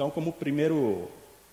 Então, como primeiro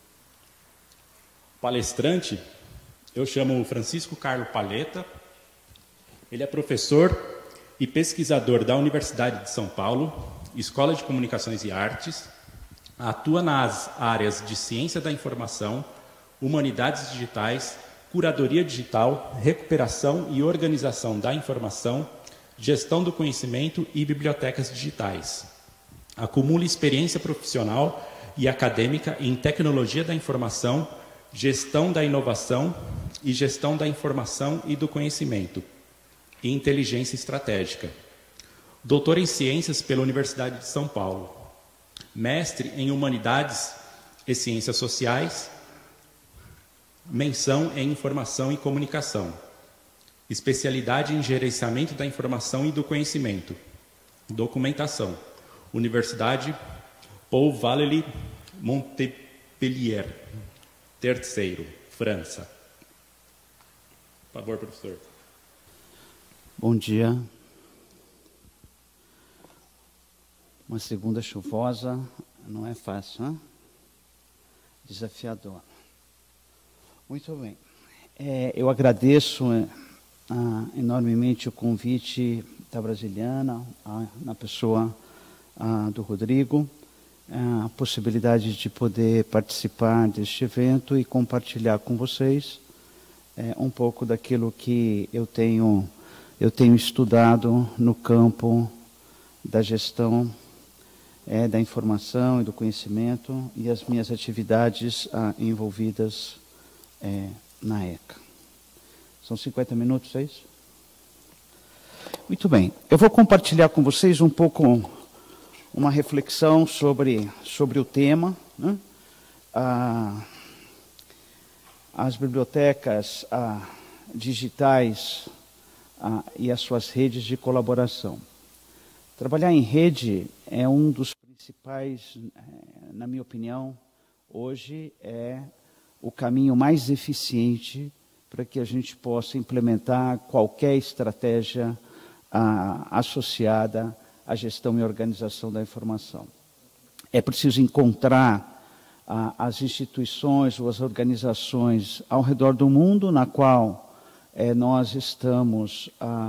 palestrante, eu chamo Francisco Carlo Paleta. Ele é professor e pesquisador da Universidade de São Paulo, Escola de Comunicações e Artes, atua nas áreas de Ciência da Informação, Humanidades Digitais, Curadoria Digital, Recuperação e Organização da Informação, Gestão do Conhecimento e Bibliotecas Digitais. Acumula experiência profissional e acadêmica em Tecnologia da Informação, Gestão da Inovação e Gestão da Informação e do Conhecimento, e Inteligência Estratégica. Doutor em Ciências pela Universidade de São Paulo. Mestre em Humanidades e Ciências Sociais, menção em Informação e Comunicação. Especialidade em Gerenciamento da Informação e do Conhecimento. Documentação. Universidade Paul Valéry Montpellier. Terceiro, França. Por favor, professor. Bom dia. Uma segunda chuvosa não é fácil, hein? Desafiador. Muito bem. Eu agradeço enormemente o convite da Brasiliana, na pessoa do Rodrigo, a possibilidade de poder participar deste evento e compartilhar com vocês um pouco daquilo que eu tenho estudado no campo da gestão da informação e do conhecimento e as minhas atividades envolvidas na ECA. São 50 minutos, é isso? Muito bem. Eu vou compartilhar com vocês um pouco uma reflexão sobre o tema, né? As bibliotecas digitais e as suas redes de colaboração. Trabalhar em rede é um dos principais, na minha opinião, hoje é o caminho mais eficiente para que a gente possa implementar qualquer estratégia associada à gestão e organização da informação. É preciso encontrar as instituições ou as organizações ao redor do mundo na qual nós estamos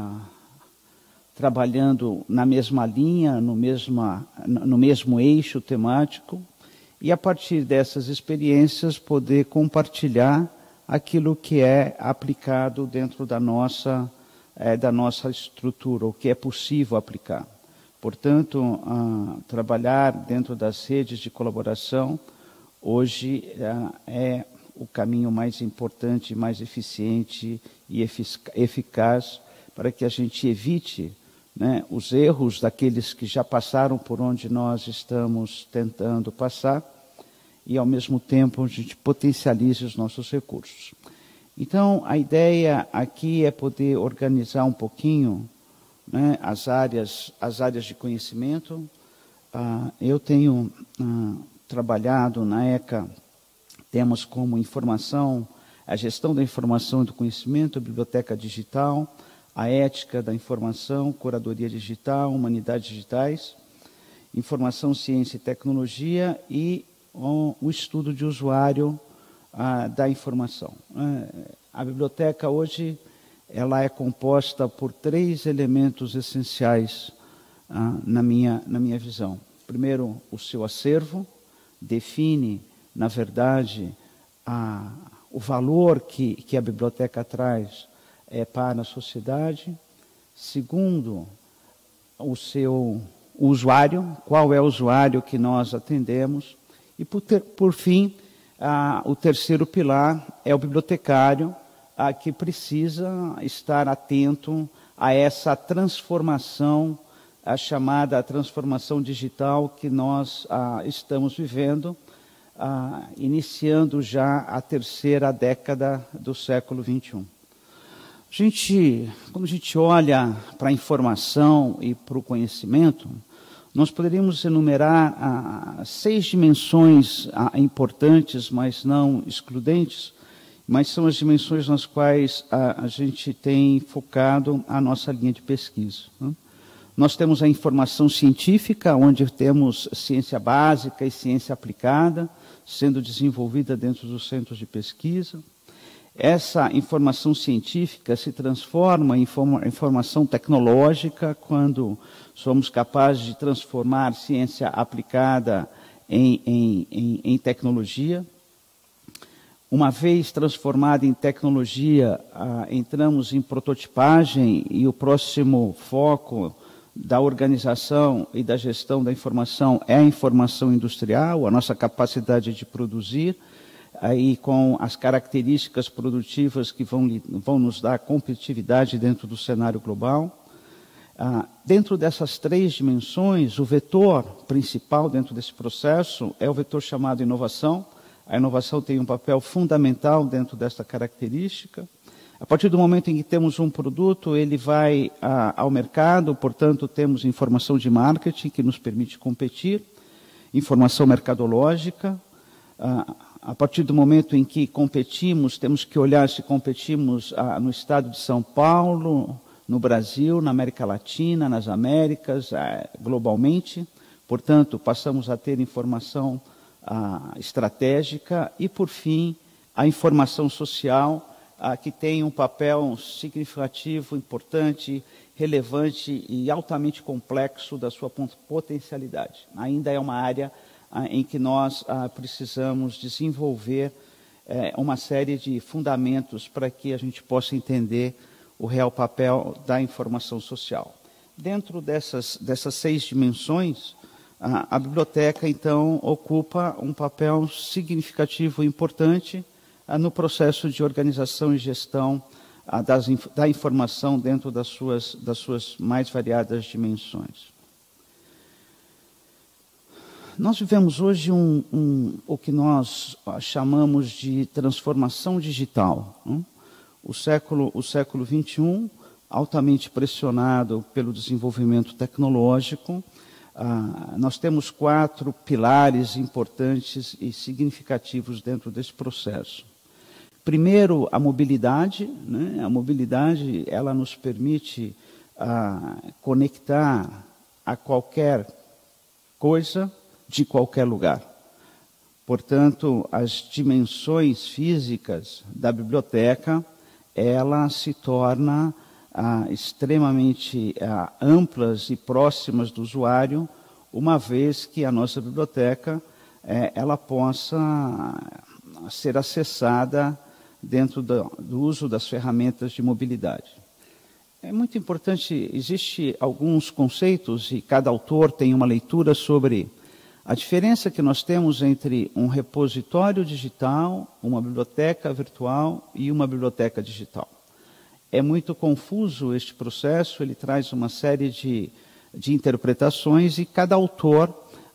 trabalhando na mesma linha, no mesmo eixo temático, e a partir dessas experiências poder compartilhar aquilo que é aplicado dentro da nossa estrutura, o que é possível aplicar. Portanto, trabalhar dentro das redes de colaboração hoje é o caminho mais importante, mais eficiente e eficaz para que a gente evite, né, os erros daqueles que já passaram por onde nós estamos tentando passar e, ao mesmo tempo, a gente potencialize os nossos recursos. Então, a ideia aqui é poder organizar um pouquinho, né, as áreas de conhecimento. Eu tenho trabalhado na ECA, temos como informação, a gestão da informação e do conhecimento, a biblioteca digital, a ética da informação, curadoria digital, humanidades digitais, informação, ciência e tecnologia e o estudo de usuário da informação. A biblioteca hoje ela é composta por 3 elementos essenciais na minha visão. Primeiro, o seu acervo define, na verdade, o valor que a biblioteca traz para a sociedade. Segundo, o seu usuário, qual é o usuário que nós atendemos. E, por fim, o terceiro pilar é o bibliotecário, que precisa estar atento a essa transformação, a chamada transformação digital que nós estamos vivendo, iniciando já a terceira década do século XXI. Quando a gente olha para a informação e para o conhecimento, nós poderíamos enumerar 6 dimensões importantes, mas não excludentes, mas são as dimensões nas quais a gente tem focado a nossa linha de pesquisa, né? Nós temos a informação científica, onde temos ciência básica e ciência aplicada, sendo desenvolvida dentro dos centros de pesquisa. Essa informação científica se transforma em informação tecnológica quando somos capazes de transformar ciência aplicada em tecnologia. Uma vez transformada em tecnologia, entramos em prototipagem e o próximo foco da organização e da gestão da informação é a informação industrial, a nossa capacidade de produzir, aí com as características produtivas que vão nos dar competitividade dentro do cenário global. Dentro dessas três dimensões, o vetor principal dentro desse processo é o vetor chamado inovação. A inovação tem um papel fundamental dentro dessa característica. A partir do momento em que temos um produto, ele vai ao mercado, portanto, temos informação de marketing que nos permite competir, informação mercadológica. A partir do momento em que competimos, temos que olhar se competimos no estado de São Paulo, no Brasil, na América Latina, nas Américas, globalmente. Portanto, passamos a ter informação estratégica e, por fim, a informação social, que tem um papel significativo, importante, relevante e altamente complexo da sua potencialidade. Ainda é uma área em que nós precisamos desenvolver uma série de fundamentos para que a gente possa entender o real papel da informação social. Dentro dessas 6 dimensões, a biblioteca, então, ocupa um papel significativo e importante no processo de organização e gestão da informação dentro das suas mais variadas dimensões. Nós vivemos hoje o que nós chamamos de transformação digital. O século XXI, altamente pressionado pelo desenvolvimento tecnológico. Nós temos 4 pilares importantes e significativos dentro desse processo. Primeiro, a mobilidade. Né? A mobilidade, ela nos permite conectar a qualquer coisa de qualquer lugar. Portanto, as dimensões físicas da biblioteca, ela se torna extremamente amplas e próximas do usuário, uma vez que a nossa biblioteca ela possa ser acessada dentro do uso das ferramentas de mobilidade. É muito importante, existem alguns conceitos, e cada autor tem uma leitura sobre a diferença que nós temos entre um repositório digital, uma biblioteca virtual e uma biblioteca digital. É muito confuso este processo, ele traz uma série de interpretações e cada autor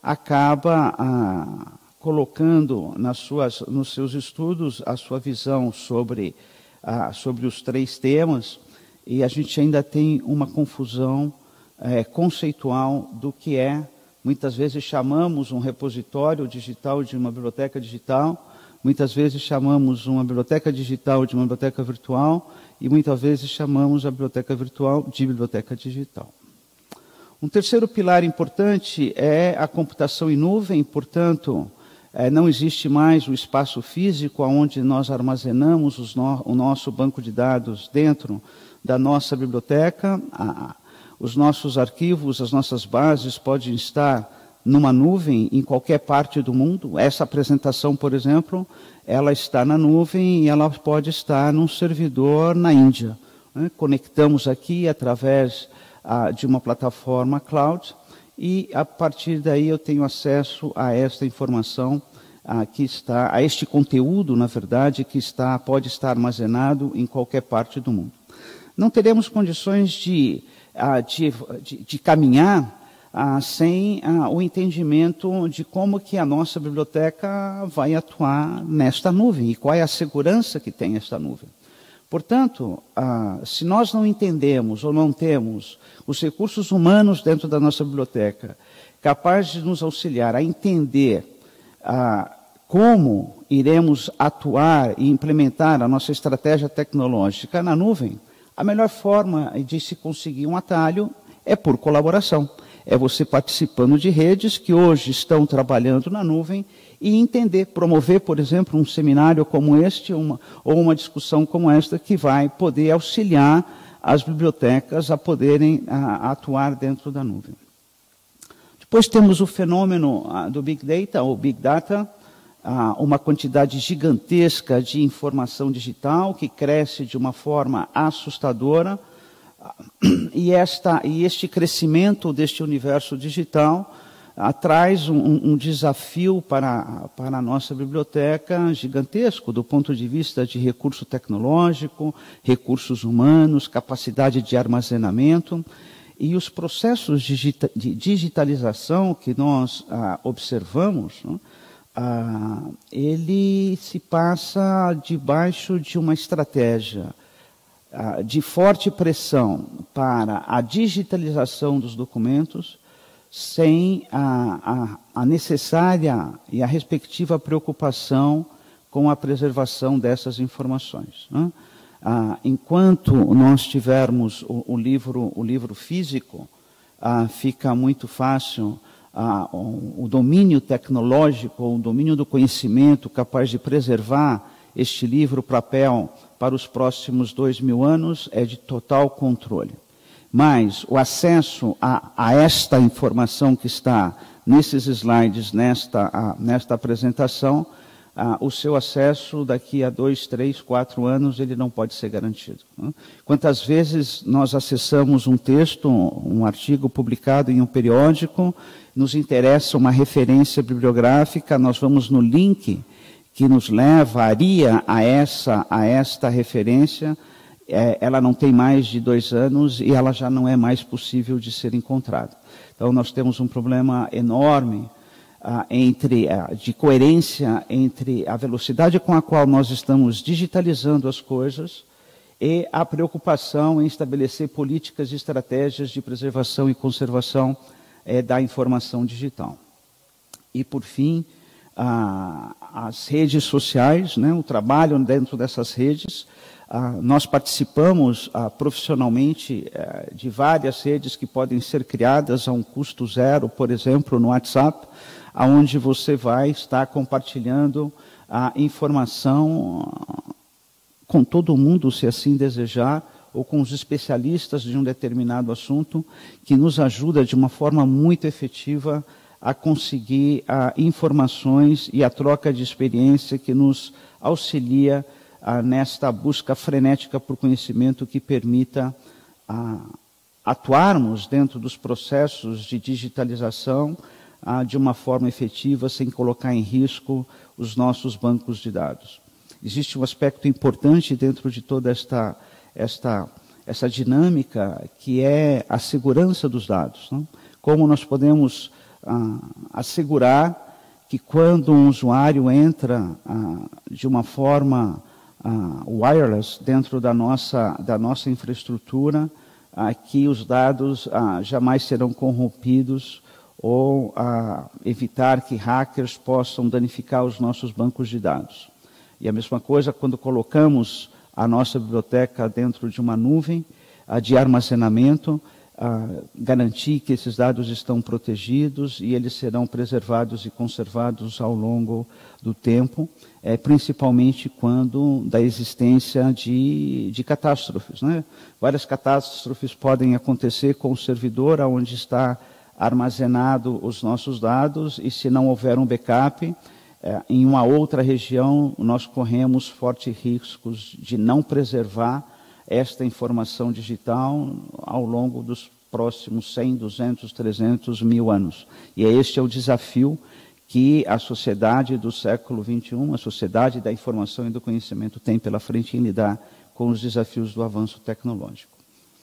acaba colocando nos seus estudos a sua visão sobre os 3 temas, e a gente ainda tem uma confusão conceitual do que muitas vezes chamamos um repositório digital de uma biblioteca digital, muitas vezes chamamos uma biblioteca digital de uma biblioteca virtual, e muitas vezes chamamos a biblioteca virtual de biblioteca digital. Um terceiro pilar importante é a computação em nuvem, portanto, não existe mais o espaço físico onde nós armazenamos o nosso banco de dados dentro da nossa biblioteca. Os nossos arquivos, as nossas bases podem estar numa nuvem em qualquer parte do mundo. Essa apresentação, por exemplo, ela está na nuvem e ela pode estar num servidor na Índia. Conectamos aqui através de uma plataforma cloud e, a partir daí, eu tenho acesso a esta informação a este conteúdo, na verdade, que pode estar armazenado em qualquer parte do mundo. Não teremos condições de caminhar sem o entendimento de como que a nossa biblioteca vai atuar nesta nuvem e qual é a segurança que tem esta nuvem. Portanto, se nós não entendemos ou não temos os recursos humanos dentro da nossa biblioteca capazes de nos auxiliar a entender como iremos atuar e implementar a nossa estratégia tecnológica na nuvem, a melhor forma de se conseguir um atalho é por colaboração. É você participando de redes que hoje estão trabalhando na nuvem e entender, promover, por exemplo, um seminário como este, ou uma discussão como esta, que vai poder auxiliar as bibliotecas a poderem atuar dentro da nuvem. Depois temos o fenômeno do Big Data, ou Big Data, uma quantidade gigantesca de informação digital que cresce de uma forma assustadora, e este crescimento deste universo digital traz um desafio para a nossa biblioteca gigantesco, do ponto de vista de recurso tecnológico, recursos humanos, capacidade de armazenamento, e os processos de digitalização que nós observamos, ele se passa debaixo de uma estratégia de forte pressão para a digitalização dos documentos, sem a necessária e a respectiva preocupação com a preservação dessas informações, né? Enquanto nós tivermos o livro físico, fica muito fácil o domínio tecnológico, o domínio do conhecimento capaz de preservar este livro papel para os próximos 2000 anos é de total controle. Mas o acesso a esta informação que está nesses slides, nesta apresentação, o seu acesso daqui a 2, 3, 4 anos, ele não pode ser garantido, né? Quantas vezes nós acessamos um texto, um artigo publicado em um periódico, nos interessa uma referência bibliográfica, nós vamos no link que nos levaria a esta referência, ela não tem mais de 2 anos e ela já não é mais possível de ser encontrada. Então, nós temos um problema enorme de coerência entre a velocidade com a qual nós estamos digitalizando as coisas e a preocupação em estabelecer políticas e estratégias de preservação e conservação da informação digital. E, por fim, as redes sociais, né, o trabalho dentro dessas redes. Nós participamos profissionalmente de várias redes que podem ser criadas a um custo zero, por exemplo, no WhatsApp, onde você vai estar compartilhando a informação com todo mundo, se assim desejar, ou com os especialistas de um determinado assunto, que nos ajuda de uma forma muito efetiva a conseguir informações e a troca de experiência que nos auxilia nesta busca frenética por conhecimento que permita atuarmos dentro dos processos de digitalização de uma forma efetiva, sem colocar em risco os nossos bancos de dados. Existe um aspecto importante dentro de toda essa dinâmica, que é a segurança dos dados, né? Como nós podemos assegurar que quando um usuário entra de uma forma wireless dentro da nossa infraestrutura, que os dados jamais serão corrompidos, ou evitar que hackers possam danificar os nossos bancos de dados. E a mesma coisa quando colocamos a nossa biblioteca dentro de uma nuvem de armazenamento, garantir que esses dados estão protegidos e eles serão preservados e conservados ao longo do tempo, principalmente quando da existência de catástrofes, né? Várias catástrofes podem acontecer com o servidor onde está armazenado os nossos dados, e se não houver um backup, em uma outra região, nós corremos fortes riscos de não preservar esta informação digital ao longo dos próximos 100, 200, 300, 1000 anos. E este é o desafio que a sociedade do século XXI, a sociedade da informação e do conhecimento, tem pela frente em lidar com os desafios do avanço tecnológico.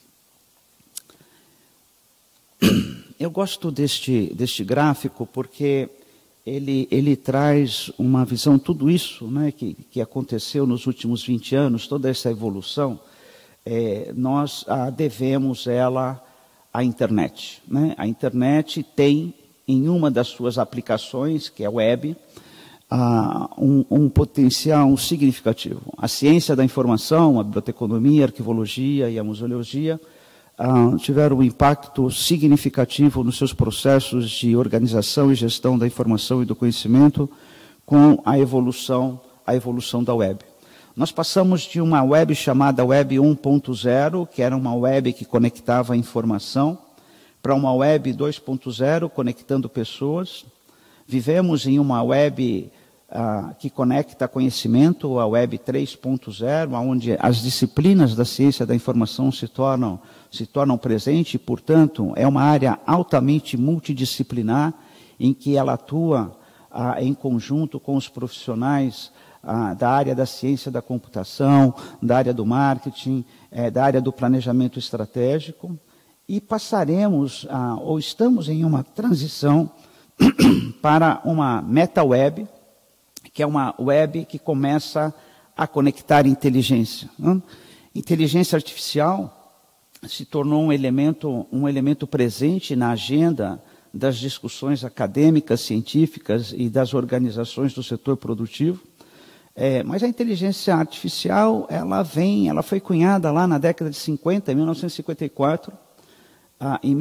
Eu gosto deste gráfico porque ele traz uma visão, tudo isso, né, que aconteceu nos últimos 20 anos, toda essa evolução, nós devemos ela à internet, né? A internet tem, em uma das suas aplicações, que é a web, um potencial significativo. A ciência da informação, a biblioteconomia, a arquivologia e a museologia tiveram um impacto significativo nos seus processos de organização e gestão da informação e do conhecimento com a evolução da web. Nós passamos de uma web chamada Web 1.0, que era uma web que conectava a informação, para uma web 2.0, conectando pessoas. Vivemos em uma web que conecta conhecimento, a web 3.0, onde as disciplinas da ciência da informação se tornam presentes, e, portanto, é uma área altamente multidisciplinar, em que ela atua em conjunto com os profissionais da área da ciência da computação, da área do marketing, da área do planejamento estratégico, e passaremos, ou estamos em uma transição para uma meta-web, que é uma web que começa a conectar inteligência. Inteligência artificial se tornou um elemento presente na agenda das discussões acadêmicas, científicas e das organizações do setor produtivo. Mas a inteligência artificial, ela foi cunhada lá na década de 50, em 1954, em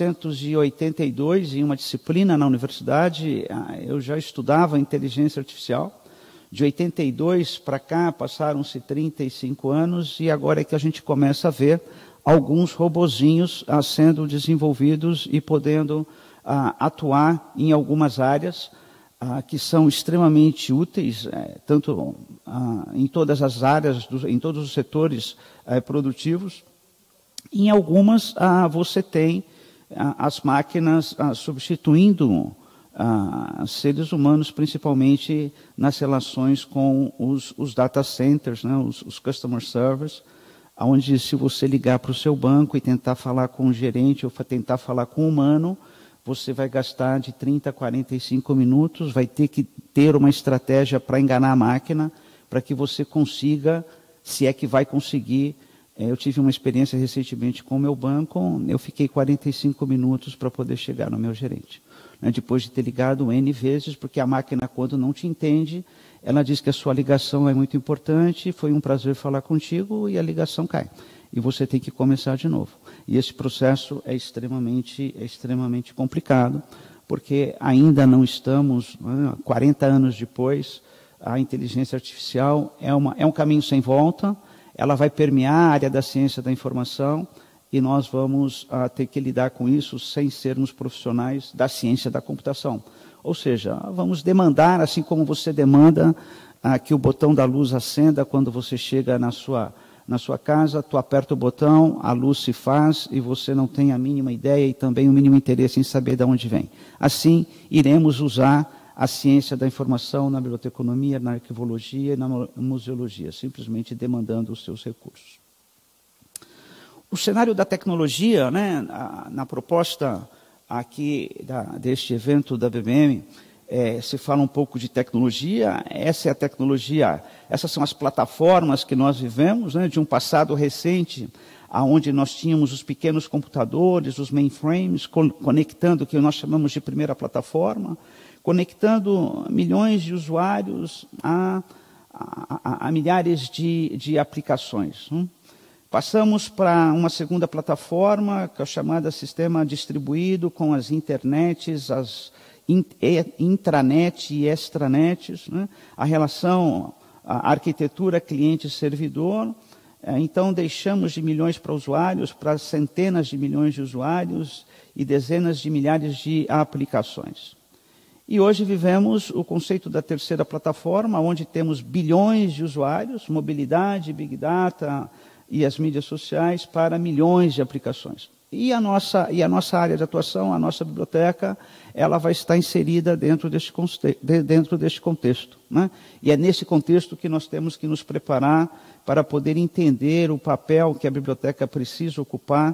1982, em uma disciplina na universidade, eu já estudava inteligência artificial. De 82 para cá, passaram-se 35 anos, e agora é que a gente começa a ver alguns robozinhos sendo desenvolvidos e podendo atuar em algumas áreas que são extremamente úteis, tanto em todas as áreas, em todos os setores produtivos. Em algumas, você tem as máquinas substituindo seres humanos, principalmente nas relações com os data centers, né, os customer service, onde, se você ligar para o seu banco e tentar falar com o gerente ou tentar falar com o humano, você vai gastar de 30 a 45 minutos, vai ter que ter uma estratégia para enganar a máquina, para que você consiga, se é que vai conseguir. Eu tive uma experiência recentemente com o meu banco, eu fiquei 45 minutos para poder chegar no meu gerente. Depois de ter ligado N vezes, porque a máquina, quando não te entende, ela diz que a sua ligação é muito importante, foi um prazer falar contigo, e a ligação cai. E você tem que começar de novo. E esse processo é extremamente complicado, porque ainda não estamos, 40 anos depois, a inteligência artificial é um caminho sem volta. Ela vai permear a área da ciência da informação, e nós vamos ter que lidar com isso sem sermos profissionais da ciência da computação. Ou seja, vamos demandar, assim como você demanda que o botão da luz acenda quando você chega na sua casa, tu aperta o botão, a luz se faz, e você não tem a mínima ideia e também o mínimo interesse em saber de onde vem. Assim, iremos usar a ciência da informação na biblioteconomia, na arquivologia e na museologia, simplesmente demandando os seus recursos. O cenário da tecnologia, né, na proposta aqui deste evento da BBM, se fala um pouco de tecnologia. Essa é a tecnologia, essas são as plataformas que nós vivemos, né, de um passado recente, onde nós tínhamos os pequenos computadores, os mainframes, conectando o que nós chamamos de primeira plataforma, conectando milhões de usuários a milhares de aplicações. Passamos para uma segunda plataforma, que é chamada sistema distribuído, com as internets, as intranet e extranets, né? A relação, a arquitetura cliente-servidor. Então, deixamos de milhões para usuários, para centenas de milhões de usuários e dezenas de milhares de aplicações. E hoje vivemos o conceito da terceira plataforma, onde temos bilhões de usuários, mobilidade, big data e as mídias sociais para milhões de aplicações. E a nossa área de atuação, a nossa biblioteca, ela vai estar inserida dentro deste contexto. Né? E é nesse contexto que nós temos que nos preparar para poder entender o papel que a biblioteca precisa ocupar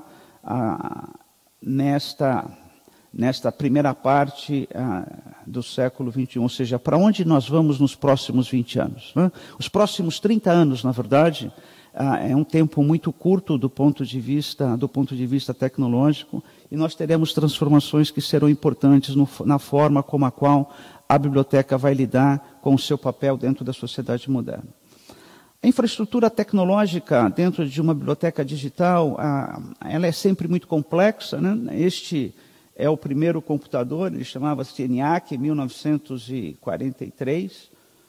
nesta primeira parte do século XXI, ou seja, para onde nós vamos nos próximos 20 anos. Né? Os próximos 30 anos, na verdade, é um tempo muito curto do ponto de vista tecnológico, e nós teremos transformações que serão importantes na forma como a qual a biblioteca vai lidar com o seu papel dentro da sociedade moderna. A infraestrutura tecnológica dentro de uma biblioteca digital, ela é sempre muito complexa, né? Este é o primeiro computador, ele chamava-se ENIAC, em 1943,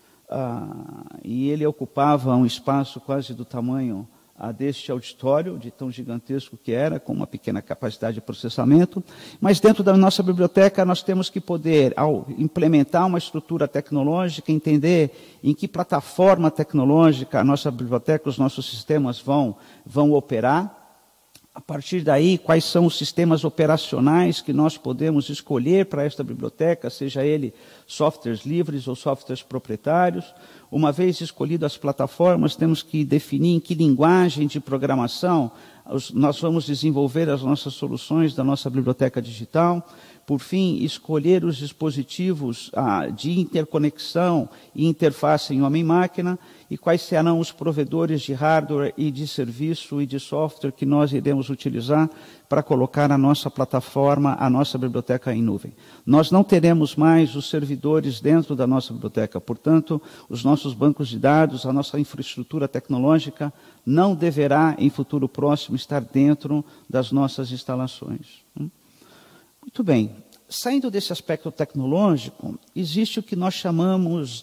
e ele ocupava um espaço quase do tamanho deste auditório, de tão gigantesco que era, com uma pequena capacidade de processamento. Mas dentro da nossa biblioteca nós temos que poder, ao implementar uma estrutura tecnológica, entender em que plataforma tecnológica a nossa biblioteca, os nossos sistemas vão operar. A partir daí, quais são os sistemas operacionais que nós podemos escolher para esta biblioteca, seja ele softwares livres ou softwares proprietários. Uma vez escolhidas as plataformas, temos que definir em que linguagem de programação nós vamos desenvolver as nossas soluções da nossa biblioteca digital. Por fim, escolher os dispositivos de interconexão e interface em homem-máquina e quais serão os provedores de hardware e de serviço e de software que nós iremos utilizar para colocar a nossa plataforma, a nossa biblioteca em nuvem. Nós não teremos mais os servidores dentro da nossa biblioteca, portanto, os nossos bancos de dados, a nossa infraestrutura tecnológica não deverá, em futuro próximo, estar dentro das nossas instalações. Muito bem. Saindo desse aspecto tecnológico, existe o que nós chamamos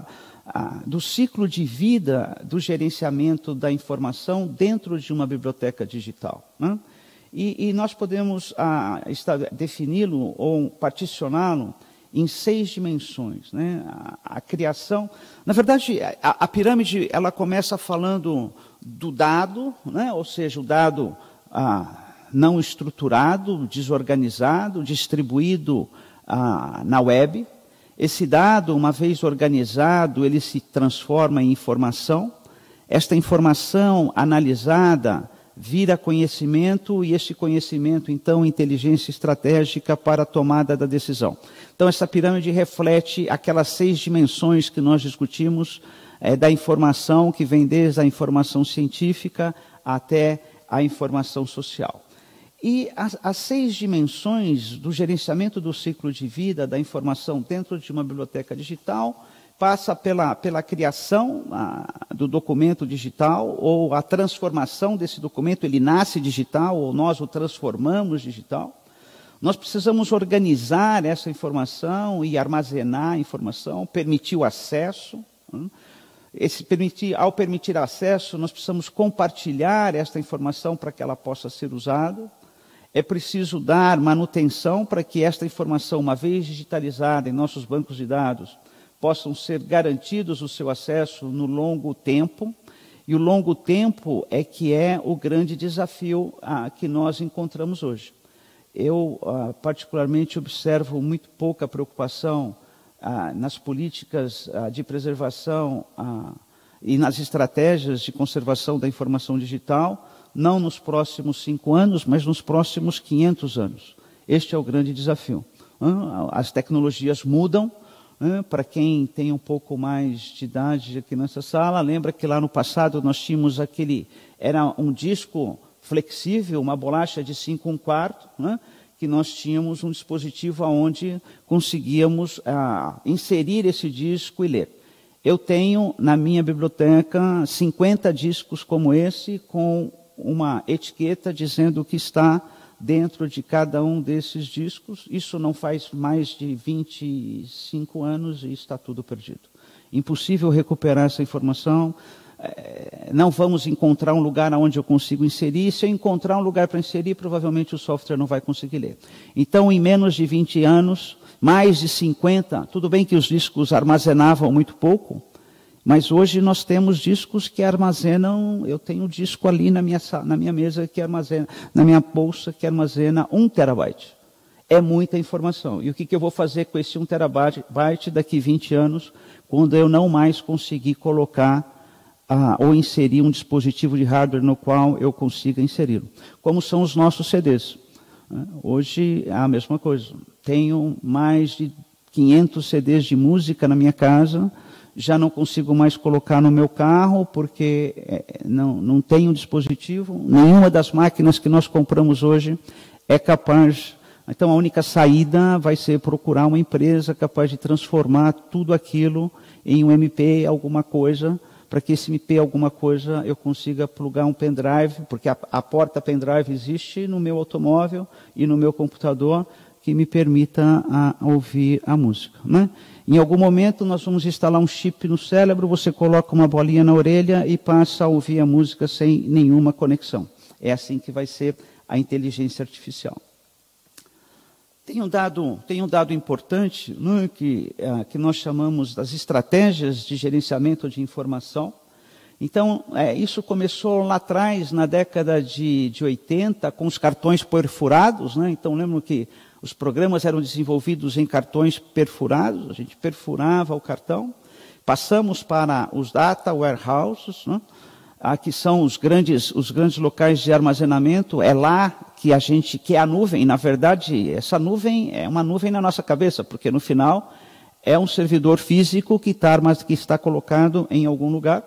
do ciclo de vida do gerenciamento da informação dentro de uma biblioteca digital, né? E nós podemos defini-lo ou particioná-lo em 6 dimensões, né? A criação, na verdade, a pirâmide ela começa falando do dado, né? Ou seja, o dado não estruturado, desorganizado, distribuído na web. Esse dado, uma vez organizado, ele se transforma em informação. Esta informação analisada vira conhecimento e esse conhecimento, então, inteligência estratégica para a tomada da decisão. Então, essa pirâmide reflete aquelas 6 dimensões que nós discutimos da informação, que vem desde a informação científica até a informação social. E as 6 dimensões do gerenciamento do ciclo de vida da informação dentro de uma biblioteca digital passa pela criação do documento digital ou a transformação desse documento, ele nasce digital ou nós o transformamos digital. Nós precisamos organizar essa informação e armazenar a informação, permitir o acesso. Ao permitir acesso, nós precisamos compartilhar esta informação para que ela possa ser usada. É preciso dar manutenção para que esta informação, uma vez digitalizada em nossos bancos de dados, possam ser garantidos o seu acesso no longo tempo. E o longo tempo é que é o grande desafio que nós encontramos hoje. Eu, particularmente, observo muito pouca preocupação nas políticas de preservação e nas estratégias de conservação da informação digital, não nos próximos 5 anos, mas nos próximos 500 anos. Este é o grande desafio. As tecnologias mudam. Para quem tem um pouco mais de idade aqui nessa sala, lembra que lá no passado nós tínhamos era um disco flexível, uma bolacha de 5/4, né? Que nós tínhamos um dispositivo onde conseguíamos inserir esse disco e ler. Eu tenho na minha biblioteca 50 discos como esse, com uma etiqueta dizendo que está dentro de cada um desses discos. Isso não faz mais de 25 anos e está tudo perdido. Impossível recuperar essa informação. Não vamos encontrar um lugar onde eu consigo inserir. Se eu encontrar um lugar para inserir, provavelmente o software não vai conseguir ler. Então, em menos de 20 anos, mais de 50, tudo bem que os discos armazenavam muito pouco, mas hoje nós temos discos que armazenam, eu tenho um disco ali na minha mesa que armazena, na minha bolsa que armazena 1 terabyte. É muita informação. E o que eu vou fazer com esse 1 terabyte daqui 20 anos, quando eu não mais conseguir colocar ou inserir um dispositivo de hardware no qual eu consiga inseri-lo? Como são os nossos CDs. Hoje é a mesma coisa. Tenho mais de 500 CDs de música na minha casa. Já não consigo mais colocar no meu carro, porque não tenho dispositivo. Nenhuma das máquinas que nós compramos hoje é capaz. Então, a única saída vai ser procurar uma empresa capaz de transformar tudo aquilo em um MP, alguma coisa, para que se me pê alguma coisa eu consiga plugar um pendrive, porque a porta pendrive existe no meu automóvel e no meu computador, que me permita ouvir a música, né? Em algum momento nós vamos instalar um chip no cérebro, você coloca uma bolinha na orelha e passa a ouvir a música sem nenhuma conexão. É assim que vai ser a inteligência artificial. Tem um dado importante, né, que nós chamamos das estratégias de gerenciamento de informação. Então, isso começou lá atrás, na década de 80, com os cartões perfurados, né? Então, lembro que os programas eram desenvolvidos em cartões perfurados, a gente perfurava o cartão. Passamos para os data warehouses, né? Que são os grandes locais de armazenamento. É lá que é a nuvem. Na verdade, essa nuvem é uma nuvem na nossa cabeça, porque no final é um servidor físico que está colocado em algum lugar.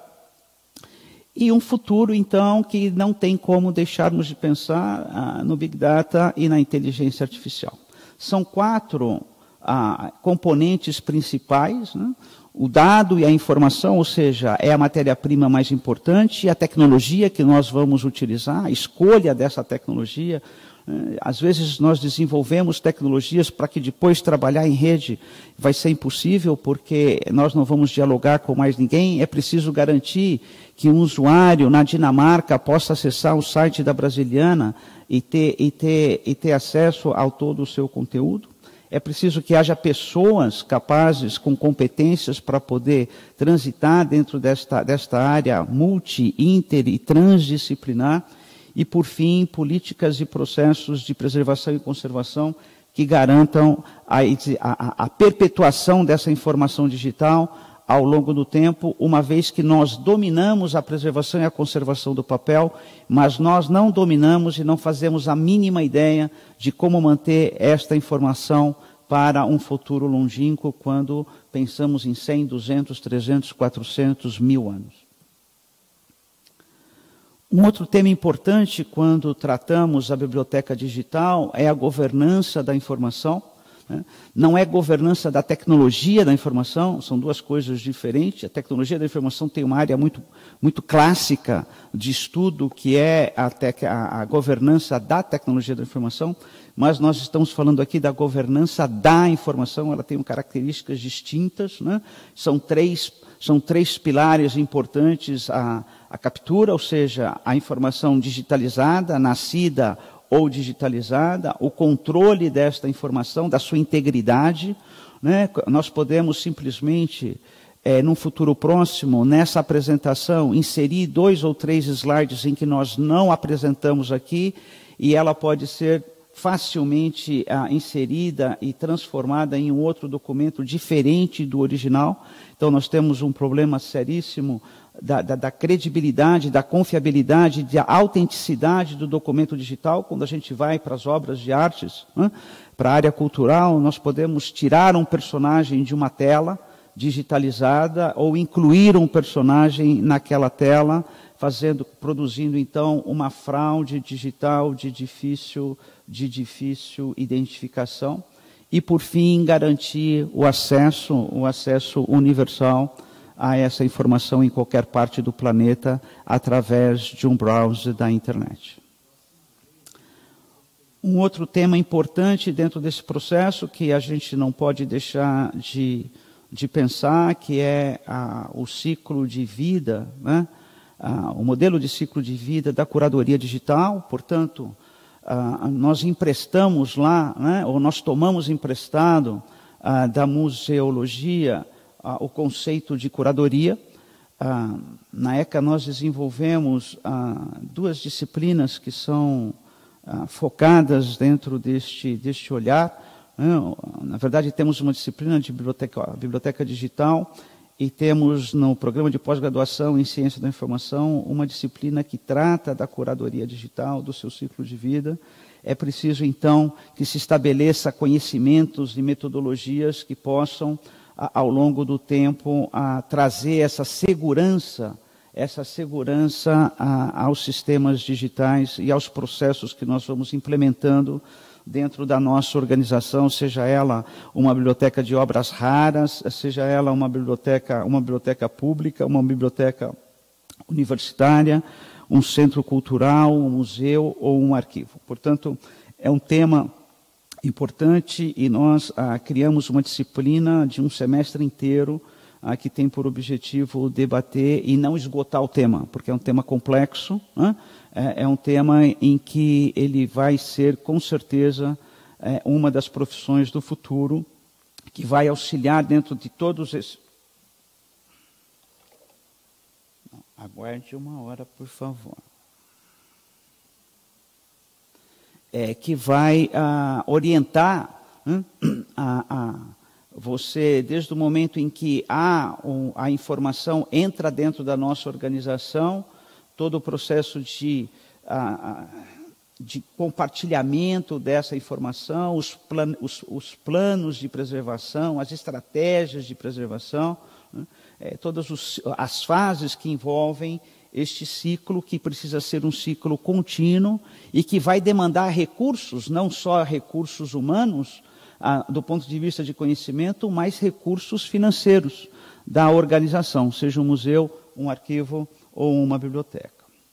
E um futuro, então, que não tem como deixarmos de pensar no Big Data e na inteligência artificial. São 4 componentes principais, né? O dado e a informação, ou seja, é a matéria-prima mais importante, e a tecnologia que nós vamos utilizar, a escolha dessa tecnologia. Às vezes nós desenvolvemos tecnologias para que depois trabalhar em rede vai ser impossível, porque nós não vamos dialogar com mais ninguém. É preciso garantir que um usuário na Dinamarca possa acessar o site da Brasiliana e ter acesso ao todo o seu conteúdo. É preciso que haja pessoas capazes, com competências, para poder transitar dentro desta área multi, inter e transdisciplinar. E, por fim, políticas e processos de preservação e conservação que garantam a perpetuação dessa informação digital ao longo do tempo, uma vez que nós dominamos a preservação e a conservação do papel, mas nós não dominamos e não fazemos a mínima ideia de como manter esta informação para um futuro longínquo, quando pensamos em 100, 200, 300, 400, 1000 anos. Um outro tema importante quando tratamos a biblioteca digital é a governança da informação. Não é governança da tecnologia da informação, são duas coisas diferentes. A tecnologia da informação tem uma área muito clássica de estudo, que é a governança da tecnologia da informação, mas nós estamos falando aqui da governança da informação. Ela tem características distintas, né? São três pilares importantes: a captura, ou seja, a informação digitalizada, nascida ou digitalizada, o controle desta informação, da sua integridade, né? Nós podemos simplesmente, num futuro próximo, nessa apresentação, inserir 2 ou 3 slides em que nós não apresentamos aqui, e ela pode ser facilmente inserida e transformada em um outro documento diferente do original. Então, nós temos um problema seríssimo da credibilidade, da confiabilidade, da autenticidade do documento digital. Quando a gente vai para as obras de artes, né, para a área cultural, nós podemos tirar um personagem de uma tela digitalizada ou incluir um personagem naquela tela, produzindo então uma fraude digital de difícil identificação. E, por fim, garantir o acesso universal a essa informação em qualquer parte do planeta, através de um browser da internet. Um outro tema importante dentro desse processo, que a gente não pode deixar de pensar, que é o ciclo de vida, né? O modelo de ciclo de vida da curadoria digital. Portanto, nós emprestamos lá, né, ou nós tomamos emprestado da museologia o conceito de curadoria. Na ECA nós desenvolvemos 2 disciplinas que são focadas dentro deste olhar. Na verdade, temos uma disciplina de biblioteca digital, e temos no programa de pós-graduação em Ciência da Informação uma disciplina que trata da curadoria digital, do seu ciclo de vida. É preciso, então, que se estabeleça conhecimentos e metodologias que possam, ao longo do tempo, trazer essa segurança aos sistemas digitais e aos processos que nós vamos implementando dentro da nossa organização, seja ela uma biblioteca de obras raras, seja ela uma biblioteca pública, uma biblioteca universitária, um centro cultural, um museu ou um arquivo. Portanto, é um tema importante e nós criamos uma disciplina de um semestre inteiro que tem por objetivo debater e não esgotar o tema, porque é um tema complexo, né? É um tema em que ele vai ser, com certeza, uma das profissões do futuro, que vai auxiliar dentro de todos esses... Aguarde uma hora, por favor. Que vai orientar você, desde o momento em que a informação entra dentro da nossa organização, todo o processo de compartilhamento dessa informação, os planos de preservação, as estratégias de preservação, todas as fases que envolvem este ciclo, que precisa ser um ciclo contínuo e que vai demandar recursos, não só recursos humanos, do ponto de vista de conhecimento, mas recursos financeiros da organização, seja um museu, um arquivo ou uma biblioteca.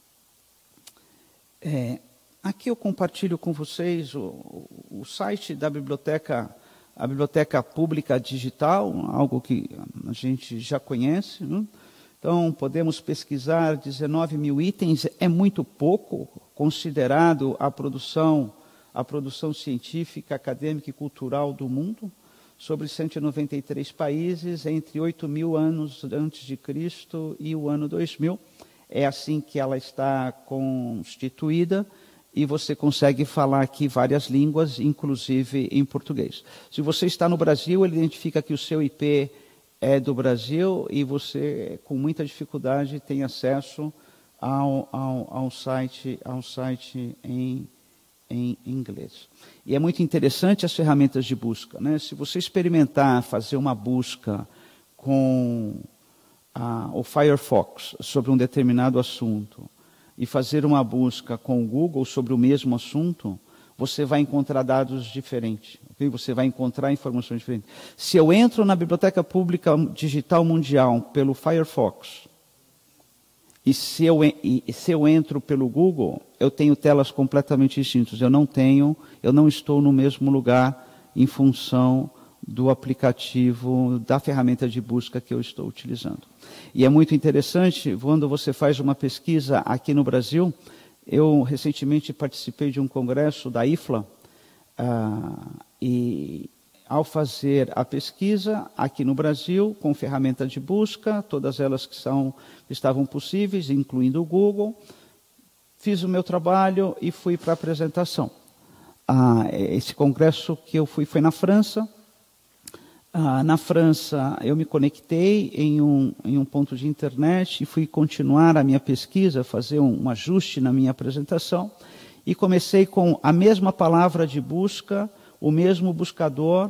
Aqui eu compartilho com vocês o site da biblioteca, a Biblioteca Pública Digital, algo que a gente já conhece, né? Então, podemos pesquisar 19 mil itens, é muito pouco, considerado a produção científica, acadêmica e cultural do mundo, sobre 193 países, entre 8.000 anos antes de Cristo e o ano 2000. É assim que ela está constituída, e você consegue falar aqui várias línguas, inclusive em português. Se você está no Brasil, ele identifica que o seu IP é do Brasil e você, com muita dificuldade, tem acesso ao site em inglês. E é muito interessante as ferramentas de busca, né? Se você experimentar fazer uma busca com o Firefox sobre um determinado assunto e fazer uma busca com o Google sobre o mesmo assunto, você vai encontrar dados diferentes, okay? Você vai encontrar informações diferentes. Se eu entro na Biblioteca Pública Digital Mundial pelo Firefox, e se eu entro pelo Google, eu tenho telas completamente distintas. Eu não estou no mesmo lugar em função do aplicativo, da ferramenta de busca que eu estou utilizando. E é muito interessante, quando você faz uma pesquisa aqui no Brasil, eu recentemente participei de um congresso da IFLA, e ao fazer a pesquisa aqui no Brasil, com ferramenta de busca, todas elas que estavam possíveis, incluindo o Google, fiz o meu trabalho e fui para a apresentação. Esse congresso que eu fui foi na França. Na França, eu me conectei em um ponto de internet e fui continuar a minha pesquisa, fazer um ajuste na minha apresentação, e comecei com a mesma palavra de busca, o mesmo buscador,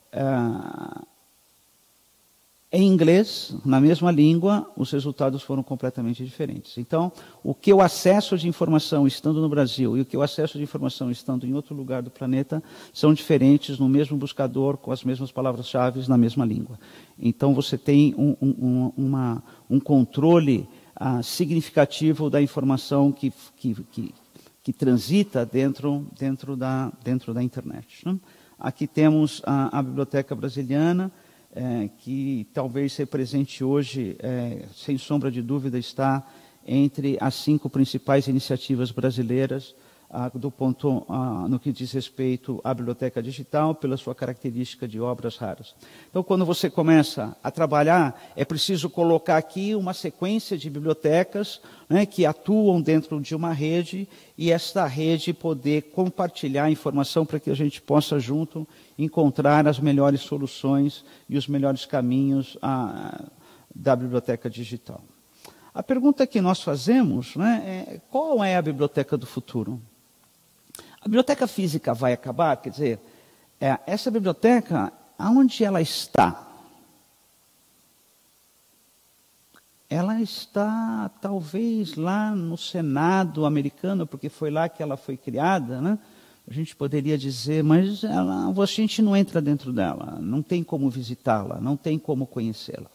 em inglês, na mesma língua, os resultados foram completamente diferentes. Então, o que eu acesso de informação estando no Brasil e o que eu acesso de informação estando em outro lugar do planeta são diferentes no mesmo buscador, com as mesmas palavras-chave na mesma língua. Então, você tem um controle significativo da informação que transita dentro da internet, né? Aqui temos a Biblioteca Brasiliana, que talvez represente hoje, sem sombra de dúvida, está entre as 5 principais iniciativas brasileiras no que diz respeito à biblioteca digital, pela sua característica de obras raras. Então, quando você começa a trabalhar, é preciso colocar aqui uma sequência de bibliotecas, né, que atuam dentro de uma rede, e esta rede poder compartilhar informação para que a gente possa, junto, encontrar as melhores soluções e os melhores caminhos da biblioteca digital. A pergunta que nós fazemos, né, é: qual é a biblioteca do futuro? A biblioteca física vai acabar? Quer dizer, essa biblioteca, aonde ela está? Ela está, talvez, lá no Senado americano, porque foi lá que ela foi criada, né? A gente poderia dizer, mas a gente não entra dentro dela, não tem como visitá-la, não tem como conhecê-la.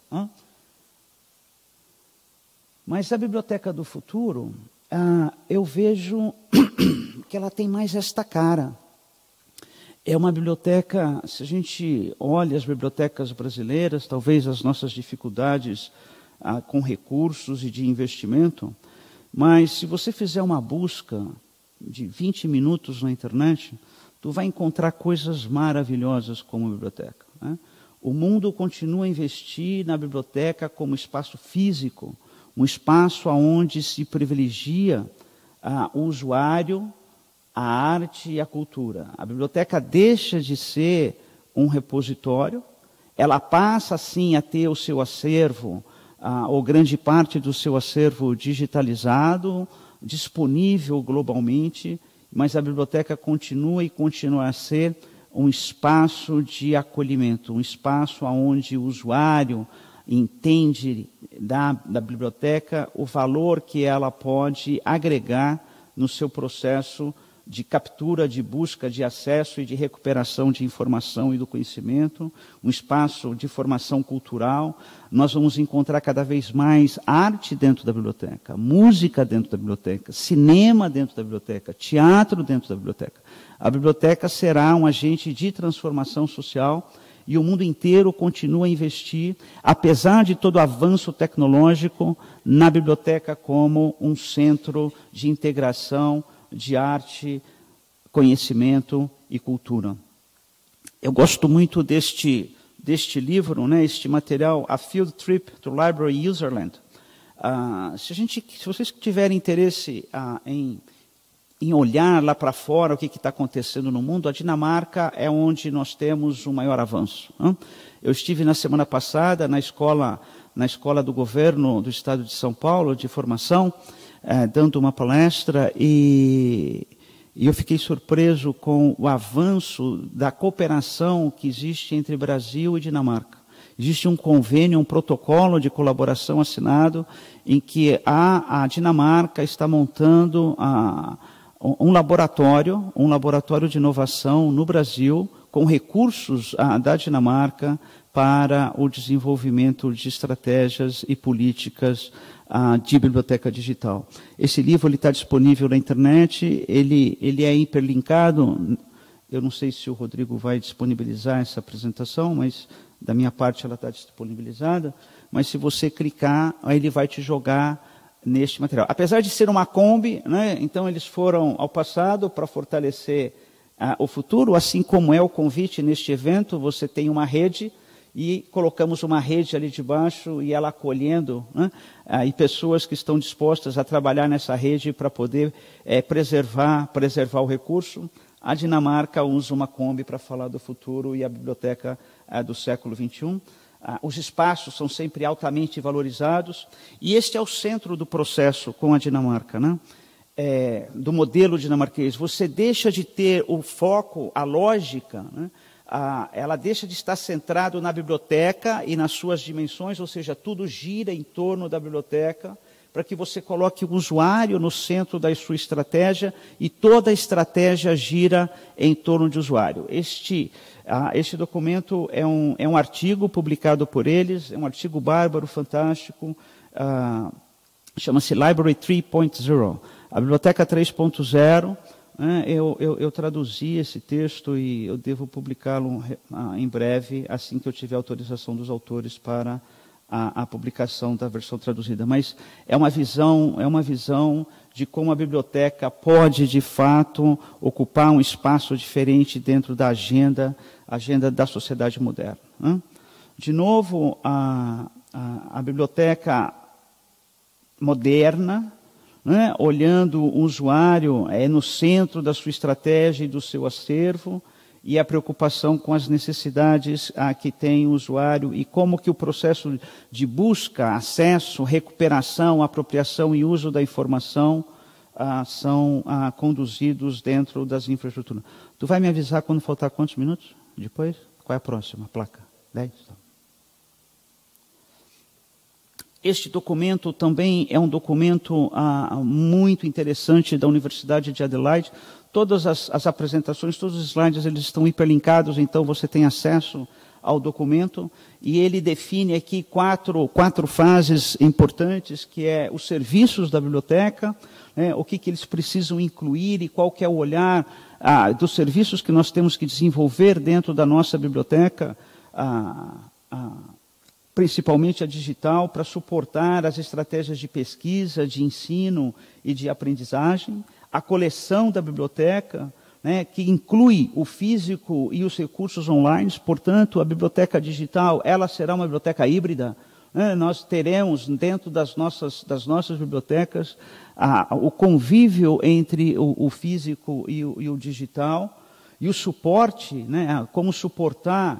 Mas a Biblioteca do Futuro, eu vejo que ela tem mais esta cara. É uma biblioteca, se a gente olha as bibliotecas brasileiras, talvez as nossas dificuldades com recursos e de investimento, mas se você fizer uma busca de 20 minutos na internet, tu vai encontrar coisas maravilhosas como biblioteca. Né? O mundo continua a investir na biblioteca como espaço físico, um espaço onde se privilegia o usuário, a arte e a cultura. A biblioteca deixa de ser um repositório, ela passa, sim, a ter o seu acervo, ou grande parte do seu acervo digitalizado, disponível globalmente, mas a biblioteca continua e continua a ser um espaço de acolhimento, um espaço onde o usuário entende da biblioteca o valor que ela pode agregar no seu processo de captura, de busca, de acesso e de recuperação de informação e do conhecimento, um espaço de formação cultural. Nós vamos encontrar cada vez mais arte dentro da biblioteca, música dentro da biblioteca, cinema dentro da biblioteca, teatro dentro da biblioteca. A biblioteca será um agente de transformação social e o mundo inteiro continua a investir, apesar de todo o avanço tecnológico, na biblioteca como um centro de integração de arte, conhecimento e cultura. Eu gosto muito deste livro, né, este material, A Field Trip to Library Userland. Se vocês tiverem interesse em olhar lá para fora o que está acontecendo no mundo, a Dinamarca é onde nós temos o maior avanço. Né? Eu estive na semana passada na escola do governo do estado de São Paulo, de formação, dando uma palestra, e eu fiquei surpreso com o avanço da cooperação que existe entre Brasil e Dinamarca. Existe um convênio, um protocolo de colaboração assinado, em que a Dinamarca está montando um laboratório de inovação no Brasil, com recursos da Dinamarca para o desenvolvimento de estratégias e políticas de biblioteca digital. Esse livro está disponível na internet, ele é hiperlinkado. Eu não sei se o Rodrigo vai disponibilizar essa apresentação, mas da minha parte ela está disponibilizada. Mas se você clicar, ele vai te jogar neste material. Apesar de ser uma Kombi, né, então eles foram ao passado para fortalecer o futuro, assim como é o convite neste evento, você tem uma rede, e colocamos uma rede ali debaixo e ela acolhendo, né, e pessoas que estão dispostas a trabalhar nessa rede para poder preservar o recurso. A Dinamarca usa uma Kombi para falar do futuro e a biblioteca do século XXI. Os espaços são sempre altamente valorizados e este é o centro do processo com a Dinamarca, né? Do modelo dinamarquês. Você deixa de ter o foco, a lógica, né? Ela deixa de estar centrado na biblioteca e nas suas dimensões, ou seja, tudo gira em torno da biblioteca, para que você coloque o usuário no centro da sua estratégia e toda a estratégia gira em torno do usuário. Este documento é um artigo publicado por eles, é um artigo bárbaro, fantástico, chama-se Library 3.0, a Biblioteca 3.0. Eu traduzi esse texto e eu devo publicá-lo em breve, assim que eu tiver autorização dos autores para a publicação da versão traduzida. Mas é uma visão de como a biblioteca pode, de fato, ocupar um espaço diferente dentro da agenda da sociedade moderna. De novo, a biblioteca moderna, né, olhando o usuário no centro da sua estratégia e do seu acervo, e a preocupação com as necessidades que tem o usuário e como que o processo de busca, acesso, recuperação, apropriação e uso da informação são conduzidos dentro das infraestruturas. Tu vai me avisar quando faltar quantos minutos? Depois? Qual é a próxima placa? 10? Este documento também é um documento muito interessante da Universidade de Adelaide. Todas as apresentações, todos os slides, eles estão hiperlinkados, então você tem acesso ao documento, e ele define aqui quatro fases importantes, que é os serviços da biblioteca, né, o que eles precisam incluir e qual que é o olhar dos serviços que nós temos que desenvolver dentro da nossa biblioteca, principalmente a digital, para suportar as estratégias de pesquisa, de ensino e de aprendizagem, a coleção da biblioteca, né, que inclui o físico e os recursos online. Portanto, a biblioteca digital ela será uma biblioteca híbrida. Né? Nós teremos dentro das nossas bibliotecas o convívio entre o físico e o digital, e o suporte, né, como suportar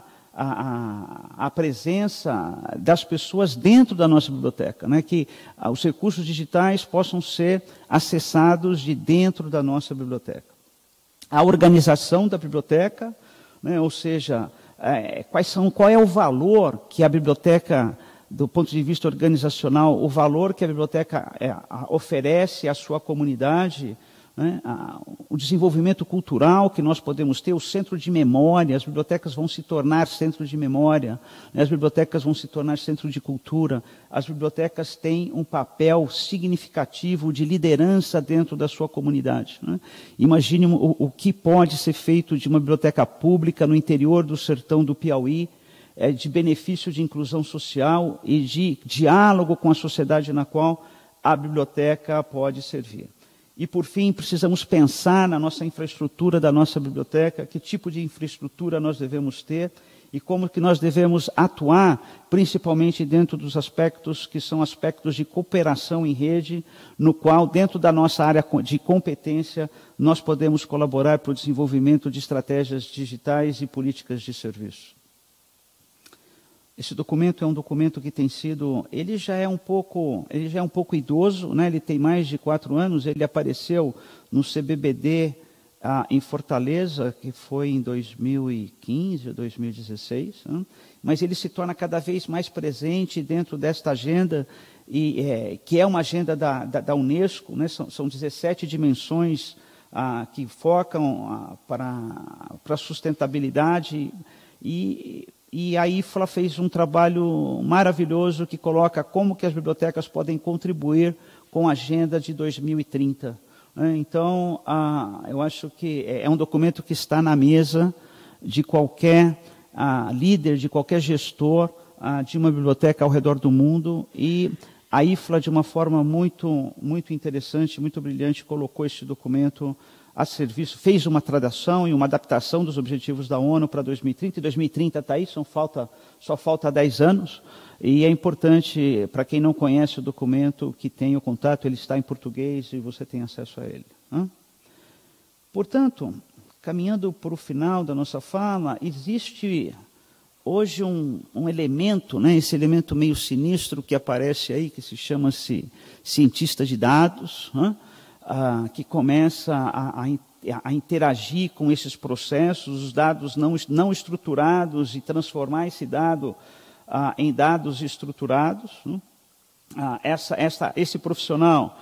a presença das pessoas dentro da nossa biblioteca, né, que os recursos digitais possam ser acessados de dentro da nossa biblioteca. A organização da biblioteca, né, ou seja, qual é o valor que a biblioteca, do ponto de vista organizacional, o valor que a biblioteca oferece à sua comunidade, né, o desenvolvimento cultural que nós podemos ter, o centro de memória, as bibliotecas vão se tornar centro de memória, né, as bibliotecas vão se tornar centro de cultura, as bibliotecas têm um papel significativo de liderança dentro da sua comunidade. Né. Imagine o que pode ser feito de uma biblioteca pública no interior do sertão do Piauí, de benefício de inclusão social e de diálogo com a sociedade na qual a biblioteca pode servir. E, por fim, precisamos pensar na nossa infraestrutura da nossa biblioteca, que tipo de infraestrutura nós devemos ter e como que nós devemos atuar, principalmente dentro dos aspectos que são aspectos de cooperação em rede, no qual, dentro da nossa área de competência, nós podemos colaborar para o desenvolvimento de estratégias digitais e políticas de serviço. Esse documento é um documento que tem sido, ele já é um pouco idoso, né? Ele tem mais de 4 anos, ele apareceu no CBBD em Fortaleza, que foi em 2015 ou 2016, né? Mas ele se torna cada vez mais presente dentro desta agenda, que é uma agenda da Unesco, né? São 17 dimensões que focam para a sustentabilidade, e a IFLA fez um trabalho maravilhoso que coloca como que as bibliotecas podem contribuir com a agenda de 2030. Então, eu acho que é um documento que está na mesa de qualquer líder, de qualquer gestor de uma biblioteca ao redor do mundo, e a IFLA, de uma forma muito interessante, muito brilhante, colocou este documento a serviço, fez uma tradução e uma adaptação dos objetivos da ONU para 2030, e 2030 está aí, só falta 10 anos, e é importante, para quem não conhece o documento, que tenha o contato, ele está em português e você tem acesso a ele. Portanto, caminhando para o final da nossa fala, existe hoje um elemento, né, esse elemento meio sinistro que aparece aí, que se chama-se cientista de dados, que começa a interagir com esses processos, os dados não estruturados, e transformar esse dado em dados estruturados. Esse profissional,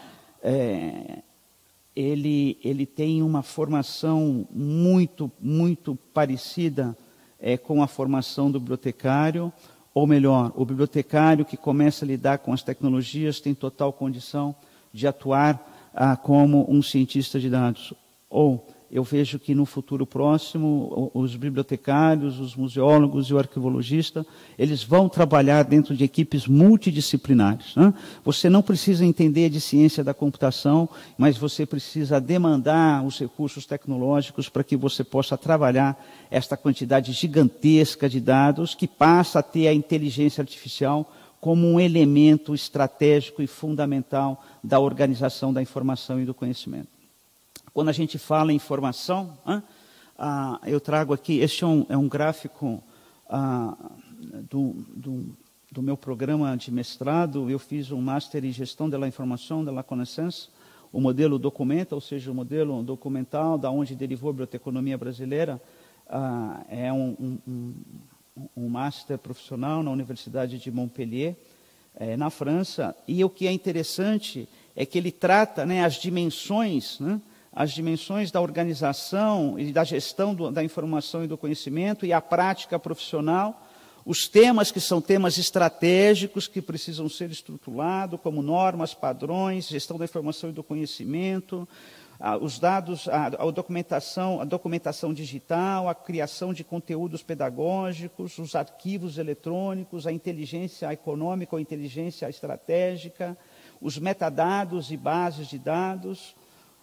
ele tem uma formação muito parecida com a formação do bibliotecário, ou melhor, o bibliotecário que começa a lidar com as tecnologias tem total condição de atuar como um cientista de dados. Ou eu vejo que no futuro próximo, os bibliotecários, os museólogos e o arquivologista, eles vão trabalhar dentro de equipes multidisciplinares. Né? Você não precisa entender de ciência da computação, mas você precisa demandar os recursos tecnológicos para que você possa trabalhar esta quantidade gigantesca de dados, que passa a ter a inteligência artificial como um elemento estratégico e fundamental da organização da informação e do conhecimento. Quando a gente fala em informação, eu trago aqui, este é um gráfico do meu programa de mestrado. Eu fiz um Master em Gestão da Informação, da Connaissance, o modelo documenta, ou seja, o modelo documental, da onde derivou a biblioteconomia brasileira, é um Master profissional na Universidade de Montpellier, na França, e o que é interessante é que ele trata, né, as dimensões da organização e da gestão da informação e do conhecimento e a prática profissional, os temas que são temas estratégicos que precisam ser estruturados, como normas, padrões, gestão da informação e do conhecimento, os dados, a documentação digital, a criação de conteúdos pedagógicos, os arquivos eletrônicos, a inteligência econômica ou inteligência estratégica, os metadados e bases de dados,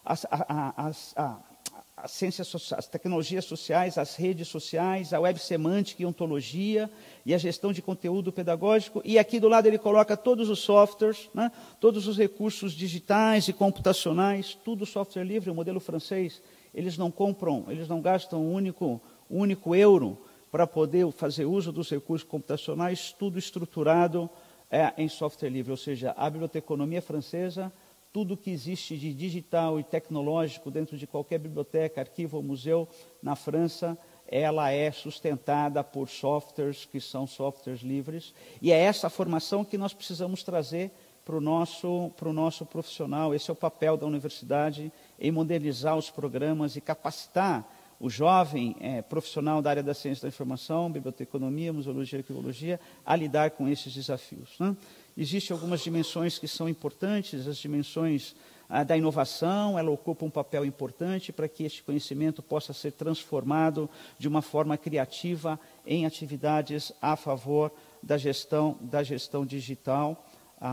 as ciências sociais, as tecnologias sociais, as redes sociais, a web semântica e ontologia, e a gestão de conteúdo pedagógico. E aqui do lado ele coloca todos os softwares, né, todos os recursos digitais e computacionais, tudo software livre, o modelo francês. Eles não compram, eles não gastam um único euro para poder fazer uso dos recursos computacionais, tudo estruturado em software livre. Ou seja, a biblioteconomia francesa, tudo que existe de digital e tecnológico dentro de qualquer biblioteca, arquivo ou museu na França, ela é sustentada por softwares que são softwares livres. E é essa formação que nós precisamos trazer para o nosso profissional. Esse é o papel da universidade, em modernizar os programas e capacitar o jovem profissional da área da ciência da informação, biblioteconomia, museologia e arquivologia, a lidar com esses desafios, né? Existem algumas dimensões que são importantes, as dimensões da inovação, ela ocupa um papel importante para que este conhecimento possa ser transformado de uma forma criativa em atividades a favor da gestão digital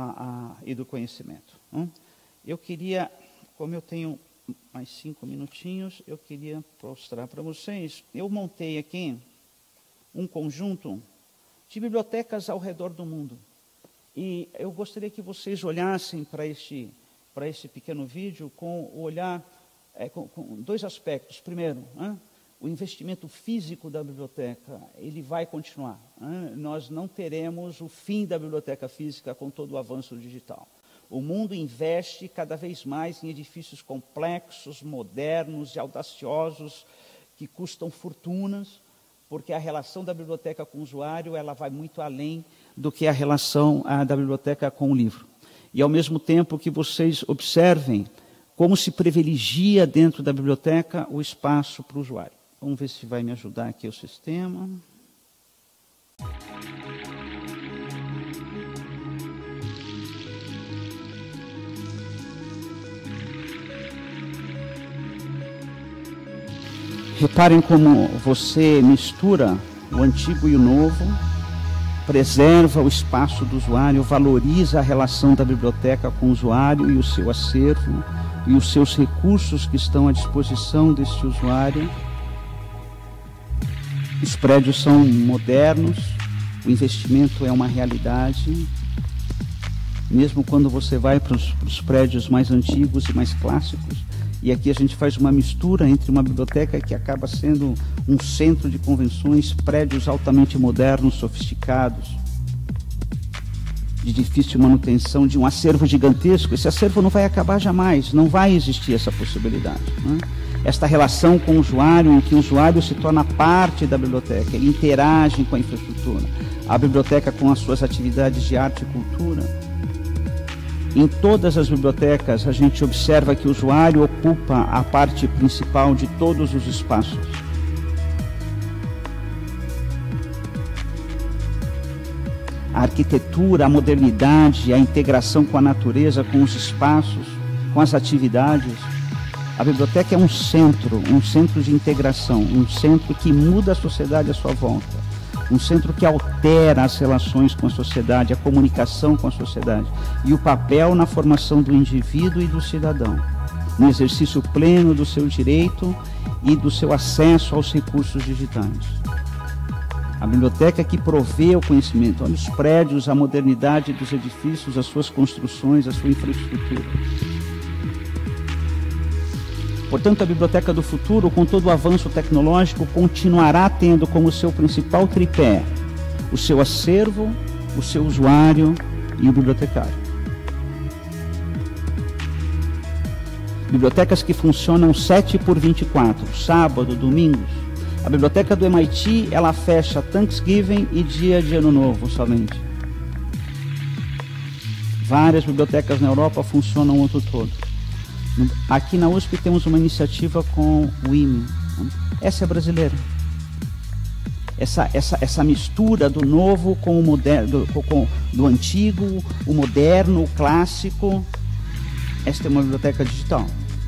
e do conhecimento. Eu queria, como eu tenho mais 5 minutinhos, eu queria mostrar para vocês, eu montei aqui um conjunto de bibliotecas ao redor do mundo. E eu gostaria que vocês olhassem para este pequeno vídeo com o olhar, com 2 aspectos. Primeiro, o investimento físico da biblioteca, ele vai continuar. Nós não teremos o fim da biblioteca física com todo o avanço digital. O mundo investe cada vez mais em edifícios complexos, modernos e audaciosos, que custam fortunas, porque a relação da biblioteca com o usuário ela vai muito além do que a relação da biblioteca com o livro. E, ao mesmo tempo, que vocês observem como se privilegia dentro da biblioteca o espaço para o usuário. Vamos ver se vai me ajudar aqui o sistema. Reparem como você mistura o antigo e o novo, preserva o espaço do usuário, valoriza a relação da biblioteca com o usuário e o seu acervo e os seus recursos que estão à disposição desse usuário. Os prédios são modernos, o investimento é uma realidade. Mesmo quando você vai para os prédios mais antigos e mais clássicos, e aqui a gente faz uma mistura entre uma biblioteca que acaba sendo um centro de convenções, prédios altamente modernos, sofisticados, de difícil manutenção, de um acervo gigantesco. Esse acervo não vai acabar jamais, não vai existir essa possibilidade, né? Esta relação com o usuário, em que o usuário se torna parte da biblioteca, ele interage com a infraestrutura, a biblioteca com as suas atividades de arte e cultura. Em todas as bibliotecas, a gente observa que o usuário ocupa a parte principal de todos os espaços. A arquitetura, a modernidade, a integração com a natureza, com os espaços, com as atividades. A biblioteca é um centro de integração, um centro que muda a sociedade à sua volta. Um centro que altera as relações com a sociedade, a comunicação com a sociedade e o papel na formação do indivíduo e do cidadão, no exercício pleno do seu direito e do seu acesso aos recursos digitais. A biblioteca que provê o conhecimento, olha os prédios, a modernidade dos edifícios, as suas construções, a sua infraestrutura. Portanto, a biblioteca do futuro, com todo o avanço tecnológico, continuará tendo como seu principal tripé o seu acervo, o seu usuário e o bibliotecário. Bibliotecas que funcionam 7/24, sábado, domingos. A biblioteca do MIT, ela fecha Thanksgiving e dia de Ano Novo somente. Várias bibliotecas na Europa funcionam o mundo todo. Aqui na USP temos uma iniciativa com o IME. Essa é brasileira. Essa mistura do novo com o moderno, do antigo, o moderno, o clássico. Esta é uma biblioteca digital.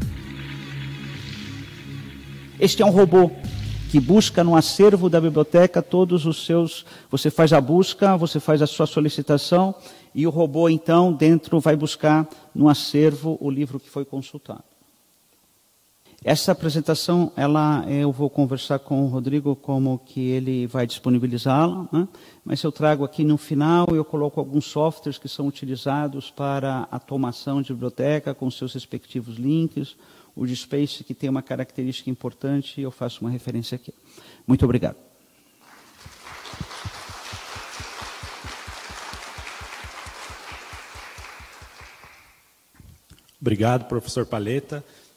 Este é um robô que busca no acervo da biblioteca todos os seus... Você faz a busca, você faz a sua solicitação e o robô, então, dentro vai buscar no acervo o livro que foi consultado. Essa apresentação, eu vou conversar com o Rodrigo como que ele vai disponibilizá-la, né? Mas eu trago aqui no final, eu coloco alguns softwares que são utilizados para a automação de biblioteca com seus respectivos links. O DSpace, que tem uma característica importante, eu faço uma referência aqui. Muito obrigado. Obrigado, professor Paleta.